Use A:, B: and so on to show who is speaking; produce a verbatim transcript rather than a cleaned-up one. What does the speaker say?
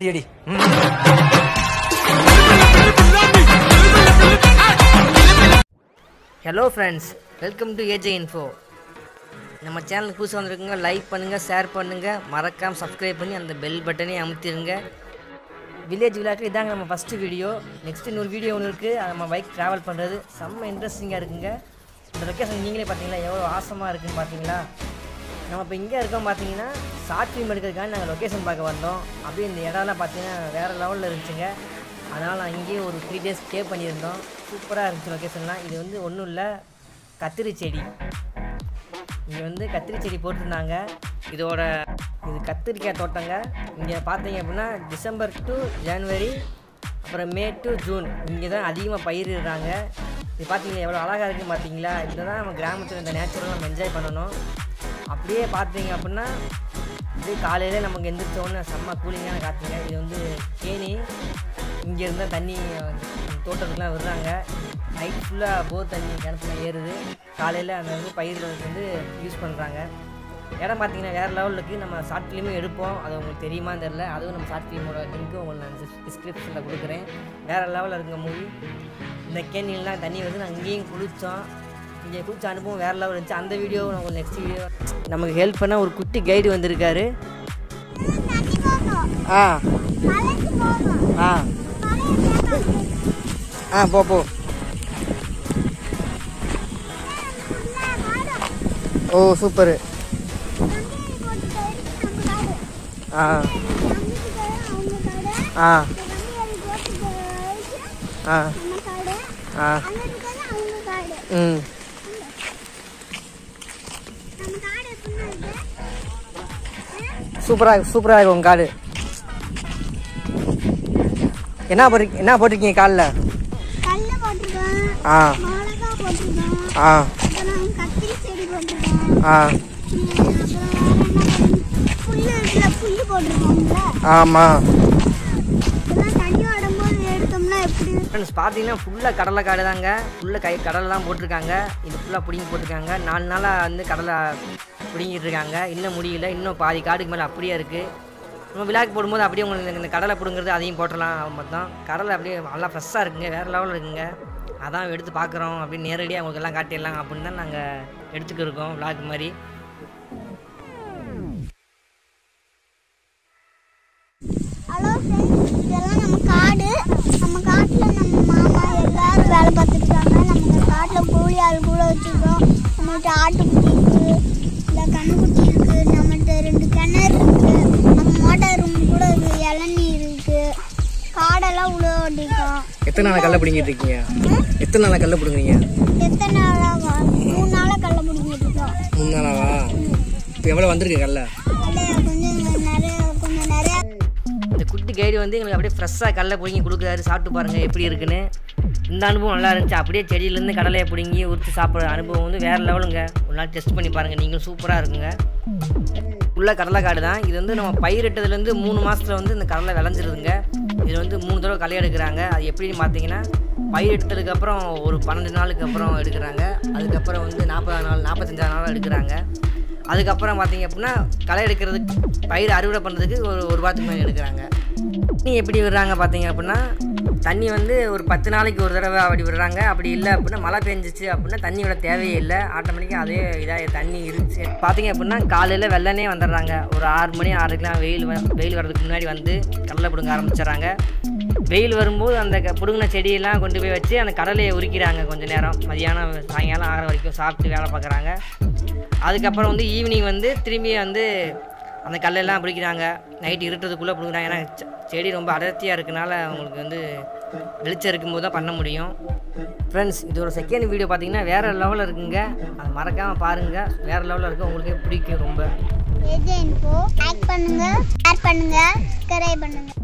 A: Hello friends, welcome to A J Info. நம்ம சேனலுக்கு புதுசாக வந்திருக்குங்க, லைக் பண்ணுங்கள், ஷேர் பண்ணுங்கள், மறக்காமல் சப்ஸ்கிரைப் பண்ணி அந்த பெல் பட்டனே அமுத்திடுங்க. வில்லேஜ் விளையாட்டு இதாங்க நம்ம ஃபஸ்ட்டு வீடியோ. நெக்ஸ்ட் இன்னொரு வீடியோ ஒன்று இருக்குது, நம்ம பைக் ட்ராவல் பண்ணுறது செம்ம இன்ட்ரெஸ்டிங்காக இருக்குங்க. இந்த லொக்கேஷன் நீங்களே பார்த்தீங்களா எவ்வளோ ஆசமாக இருக்குதுன்னு பார்த்தீங்களா. நம்ம இப்போ இங்கே இருக்கோம் பார்த்தீங்கன்னா ஷார்ட் ஃபிலிம் எடுக்கிறதுக்காக நாங்கள் லொக்கேஷன் பார்க்க வந்தோம். அப்படியே இந்த இடம்லாம் பார்த்தீங்கன்னா வேறு லெவலில் இருந்துச்சுங்க. அதனால் நான் இங்கேயே ஒரு த்ரீ டேஸ் ஸ்டே பண்ணியிருந்தோம். சூப்பராக இருந்துச்சு லொக்கேஷன்லாம். இது வந்து ஒன்றும் இல்லை, கத்திரி செடி. இங்கே வந்து கத்திரி செடி போட்டிருந்தாங்க. இதோட இது கத்திரிக்காய் தோட்டங்க. இங்கே பார்த்தீங்க அப்படின்னா டிசம்பர் டு ஜனவரி அப்புறம் மே டு ஜூன் இங்கே தான் அதிகமாக பயிரிடுறாங்க. இது பார்த்தீங்கன்னா எவ்வளோ அழகாக இருக்குன்னு பார்த்தீங்களா. இதுதான் நம்ம கிராமத்தில் இந்த நேச்சுரல் நம்ம என்ஜாய் பண்ணணும். அப்படியே பார்த்தீங்க அப்படின்னா இது காலையில் நமக்கு எந்திரிச்சோன்னு செம்ம கூலிங்கான காற்றுங்க. இது வந்து கேணி. இங்கே இருந்தால் தண்ணி தோட்டத்துக்குலாம் விடுறாங்க. நைட் ஃபுல்லாக போர் தண்ணி கிணத்துல ஏறுது. காலையில் அந்த வந்து பயிர்களுக்கு வந்து யூஸ் பண்ணுறாங்க. இடம் பார்த்தீங்கன்னா வேறு லெவலில் இருக்குது. நம்ம ஷார்ட் ஃபிலிமும் எடுப்போம், அது உங்களுக்கு தெரியுமான்னு தெரில. அதுவும் நம்ம ஷார்ட் ஃபிலிமோட லிங்க்கும் உங்களுக்கு நான் டிஸ்கிரிப்ஷனில் கொடுக்குறேன். வேறு லெவலில் இருக்குங்க மூவி. இந்த கேணிலாம் தண்ணி வந்து நாங்கள் இங்கேயும் குளித்தோம். இங்கே குளிச்ச அனுபவம் வேறு லெவல் இருந்துச்சு. அந்த வீடியோ நமக்கு நெக்ஸ்ட் வீடியோ நமக்கு ஹெல்ப் பண்ண ஒரு குட்டி கைடு வந்திருக்காரு. ஆ ஆ ஆ போ போ ஓ சூப்பரு. ஆ ஆ ஆ ஆ ம் சூப்பராக சூப்பராக இருக்கும் உங்கள் காடு. என்ன போட்டு என்ன போட்டிருக்கீங்க காலில்? ஆ ஆ ஆ ஆமாம். ஃப்ரெண்ட்ஸ் பார்த்தீங்கன்னா ஃபுல்லாக கடலை காடு தாங்க. ஃபுல்லாக கை கடலை தான் போட்டிருக்காங்க. இது ஃபுல்லாக பிடிங்கி போட்டிருக்காங்க. நாலு நாளாக வந்து கடலை பிடிங்கிட்டு இருக்காங்க. இன்னும் முடியல, இன்னும் பாதி காடுக்கு மேலே அப்படியே இருக்குது. நம்ம விழாக்கு போடும்போது அப்படியே உங்களுக்கு இந்த கடலை பிடுங்கிறது அதையும் போட்டலாம். மொத்தம் கடலை அப்படியே நல்லா ஃப்ரெஷ்ஷாக இருக்குங்க, வேறு லெவலில் இருக்குங்க. அதான் எடுத்து பார்க்குறோம், அப்படின்னு நேரடியாக உங்களுக்கு எல்லாம் காட்டிடலாம் அப்படின்னு தான் நாங்கள் எடுத்துக்கிருக்கோம் விழாக்கு மாதிரி.
B: ஹலோ ஃப்ரெண்ட்ஸ், இதெல்லாம் நம்ம காடு. நம்ம காட்டில் நம்ம மாமா எல்லாரும் வேலை பார்த்துருக்காங்க. நம்ம காட்டில் கோழி ஆள் கூட வச்சுருக்கோம். நம்மகிட்ட ஆட்டுக்குட்டி இருக்குது, இல்லை கண்ணுக்குட்டி இருக்குது, நம்மகிட்ட ரெண்டு கிணறு இருக்குது, நம்ம மோட்டார் ரூம் கூட இருக்குது, இளநீர் இருக்குது. காடெல்லாம் உள்ள ஓட்டிருக்கோம்.
A: எத்தனை நாளாக கல்லை பிடிங்கிட்டு இருக்கீங்க? எத்தனை நாளாக கல்லை பிடுங்குறீங்க?
B: எத்தனை நாளாக? மூணு நாளாக கல்லை பிடிங்கிட்டு இருக்கோம்.
A: மூணு நாளாவா? இப்போ எவ்வளோ வந்திருக்கு கல்லை?
B: கொஞ்சம் நிறைய கொஞ்சம் நிறையா.
A: இந்த குட்டி கைடு வந்து எங்களுக்கு அப்படியே ஃப்ரெஷ்ஷாக கடலை பிடிங்கி கொடுக்குறாரு. சாப்பிட்டு பாருங்கள் எப்படி இருக்குன்னு. இந்த அனுபவம் நல்லா இருந்துச்சு. அப்படியே செடியிலேருந்து கடலையை பிடிங்கி உரித்து சாப்பிட்ற அனுபவம் வந்து வேறு லெவலுங்க. ஒரு நாள் டெஸ்ட் பண்ணி பாருங்கள், நீங்களும் சூப்பராக இருக்குங்க. ஃபுல்லாக கடலை காடு தான். இது வந்து நம்ம பயிரிட்டதுலேருந்து மூணு மாதத்தில் வந்து இந்த கடலை விளைஞ்சிருதுங்க. இது வந்து மூணு தடவை களை எடுக்கிறாங்க. அது எப்படின்னு பார்த்தீங்கன்னா பயிர் எடுத்ததுக்கப்புறம் ஒரு பன்னெண்டு நாளுக்கு அப்புறம் எடுக்கிறாங்க. அதுக்கப்புறம் வந்து நாற்பது நாள் நாற்பத்தஞ்சாறு நாள் எடுக்கிறாங்க. அதுக்கப்புறம் பார்த்தீங்க அப்படின்னா களை எடுக்கிறதுக்கு பயிர் அறுவடை பண்ணுறதுக்கு ஒரு ஒரு வாரத்துக்கு மேலே எடுக்கிறாங்க. தண்ணி எப்படி விடுறாங்க பார்த்தீங்க அப்படின்னா தண்ணி வந்து ஒரு பத்து நாளைக்கு ஒரு தடவை அப்படி விடுறாங்க. அப்படி இல்லை அப்படின்னா மழை பெஞ்சிச்சு அப்படின்னா தண்ணி விட தேவையே இல்லை, ஆட்டோமேட்டிக்காக அதே இதாக தண்ணி இருந்துச்சு. பார்த்தீங்க அப்படின்னா காலையில் வெள்ளனே வந்துடுறாங்க. ஒரு ஆறு மணி ஆறுக்கெலாம் வெயில் வெயில் வர்றதுக்கு முன்னாடி வந்து கடலை பிடுங்க ஆரம்பிச்சிட்றாங்க. வெயில் வரும்போது அந்த பிடுங்கின செடியெல்லாம் கொண்டு போய் வச்சு அந்த கடலையை உரிக்கிறாங்க. கொஞ்சம் நேரம் மதியானம் சாயங்காலம் ஆகிற வரைக்கும் சாப்பிட்டு வேலை பார்க்குறாங்க. அதுக்கப்புறம் வந்து ஈவினிங் வந்து திரும்பி வந்து அந்த கல்லெல்லாம் பிடிக்கிறாங்க. நைட்டு இருட்டுறதுக்குள்ளே பிடிக்கிறாங்க. ஏன்னா செடி ரொம்ப அடர்த்தியாக இருக்கனால அவங்களுக்கு வந்து வெளிச்சம் இருக்கும்போது தான் பண்ண முடியும். ஃப்ரெண்ட்ஸ், இது ஒரு செகண்ட் வீடியோ பார்த்தீங்கன்னா வேறு லெவலில் இருக்குங்க. அதை மறக்காமல் பாருங்கள், வேறு லெவலில் இருக்குது, உங்களுக்கே பிடிக்கும் ரொம்ப.
B: ஏ ஜே இன்ஃபோ லைக் பண்ணுங்கள், ஷேர் பண்ணுங்கள், சப்ஸ்கிரைப் பண்ணுங்கள்.